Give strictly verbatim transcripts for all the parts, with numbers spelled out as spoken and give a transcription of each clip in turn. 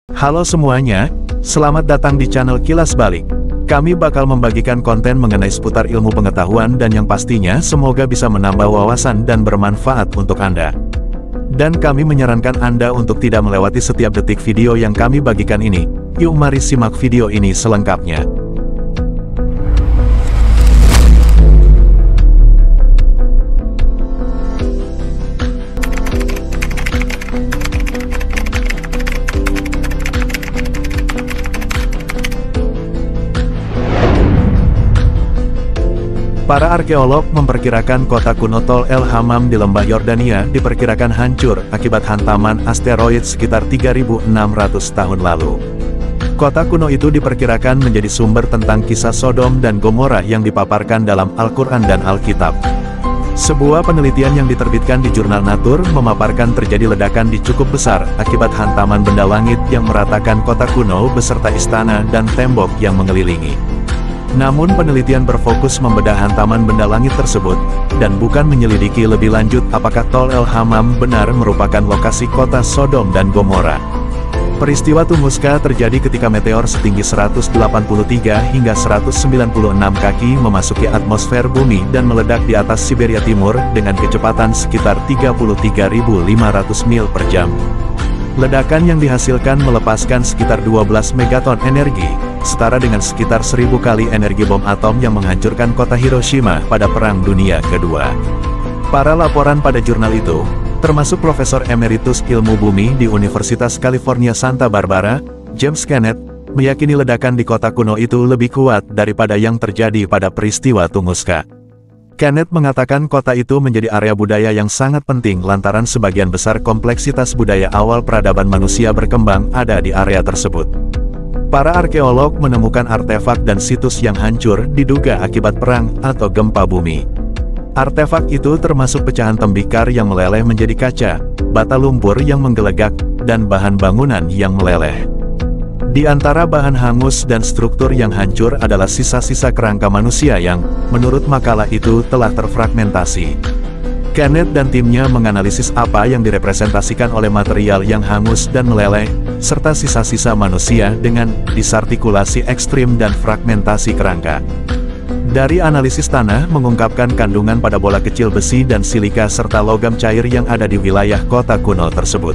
Halo semuanya, selamat datang di channel Kilas Balik. Kami bakal membagikan konten mengenai seputar ilmu pengetahuan dan yang pastinya semoga bisa menambah wawasan dan bermanfaat untuk Anda. Dan kami menyarankan Anda untuk tidak melewati setiap detik video yang kami bagikan ini. Yuk mari simak video ini selengkapnya. Para arkeolog memperkirakan kota kuno Tol El Hammam di lembah Yordania diperkirakan hancur akibat hantaman asteroid sekitar tiga ribu enam ratus tahun lalu. Kota kuno itu diperkirakan menjadi sumber tentang kisah Sodom dan Gomora yang dipaparkan dalam Al-Quran dan Alkitab. Sebuah penelitian yang diterbitkan di jurnal Nature memaparkan terjadi ledakan di cukup besar akibat hantaman benda langit yang meratakan kota kuno beserta istana dan tembok yang mengelilingi. Namun penelitian berfokus membedah hantaman benda langit tersebut, dan bukan menyelidiki lebih lanjut apakah Tol El Hammam benar merupakan lokasi kota Sodom dan Gomora. Peristiwa Tunguska terjadi ketika meteor setinggi seratus delapan puluh tiga hingga seratus sembilan puluh enam kaki memasuki atmosfer bumi dan meledak di atas Siberia Timur dengan kecepatan sekitar tiga puluh tiga ribu lima ratus mil per jam. Ledakan yang dihasilkan melepaskan sekitar dua belas megaton energi, setara dengan sekitar seribu kali energi bom atom yang menghancurkan kota Hiroshima pada Perang Dunia Kedua. Para laporan pada jurnal itu, termasuk Profesor Emeritus Ilmu Bumi di Universitas California Santa Barbara, James Kenneth, meyakini ledakan di kota kuno itu lebih kuat daripada yang terjadi pada peristiwa Tunguska. Kenneth mengatakan kota itu menjadi area budaya yang sangat penting lantaran sebagian besar kompleksitas budaya awal peradaban manusia berkembang ada di area tersebut. Para arkeolog menemukan artefak dan situs yang hancur diduga akibat perang atau gempa bumi. Artefak itu termasuk pecahan tembikar yang meleleh menjadi kaca, bata lumpur yang menggelegak, dan bahan bangunan yang meleleh. Di antara bahan hangus dan struktur yang hancur adalah sisa-sisa kerangka manusia yang, menurut makalah itu, telah terfragmentasi. Kenneth dan timnya menganalisis apa yang direpresentasikan oleh material yang hangus dan meleleh, serta sisa-sisa manusia dengan disartikulasi ekstrim dan fragmentasi kerangka. Dari analisis tanah mengungkapkan kandungan pada bola kecil besi dan silika serta logam cair yang ada di wilayah kota kuno tersebut.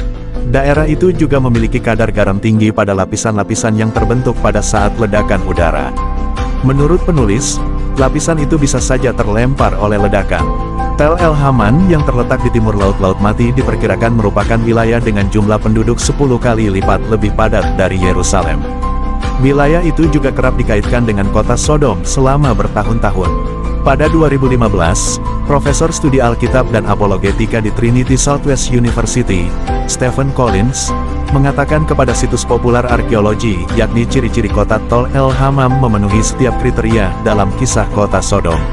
Daerah itu juga memiliki kadar garam tinggi pada lapisan-lapisan yang terbentuk pada saat ledakan udara. Menurut penulis, lapisan itu bisa saja terlempar oleh ledakan. Tel El Hammam yang terletak di timur Laut Laut Mati diperkirakan merupakan wilayah dengan jumlah penduduk sepuluh kali lipat lebih padat dari Yerusalem. Wilayah itu juga kerap dikaitkan dengan kota Sodom selama bertahun-tahun. Pada dua ribu lima belas, Profesor Studi Alkitab dan Apologetika di Trinity Southwest University, Stephen Collins, mengatakan kepada situs populer arkeologi, yakni ciri-ciri kota Tol El Hammam memenuhi setiap kriteria dalam kisah kota Sodom.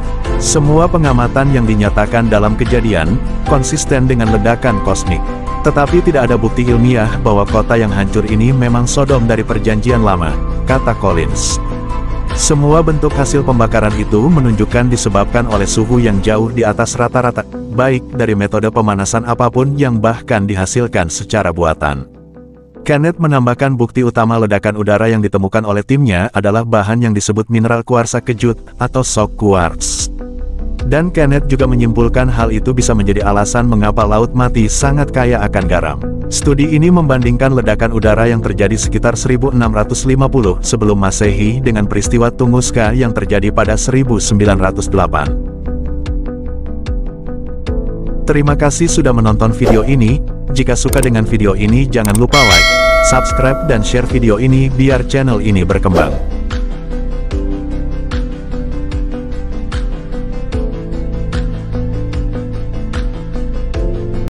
Semua pengamatan yang dinyatakan dalam kejadian, konsisten dengan ledakan kosmik. Tetapi tidak ada bukti ilmiah bahwa kota yang hancur ini memang Sodom dari Perjanjian Lama, kata Collins. Semua bentuk hasil pembakaran itu menunjukkan disebabkan oleh suhu yang jauh di atas rata-rata, baik dari metode pemanasan apapun yang bahkan dihasilkan secara buatan. Kenneth menambahkan bukti utama ledakan udara yang ditemukan oleh timnya adalah bahan yang disebut mineral kuarsa kejut atau shock quartz. Dan Kenneth juga menyimpulkan hal itu bisa menjadi alasan mengapa Laut Mati sangat kaya akan garam. Studi ini membandingkan ledakan udara yang terjadi sekitar seribu enam ratus lima puluh sebelum Masehi dengan peristiwa Tunguska yang terjadi pada seribu sembilan ratus delapan. Terima kasih sudah menonton video ini. Jika suka dengan video ini jangan lupa like, subscribe dan share video ini biar channel ini berkembang.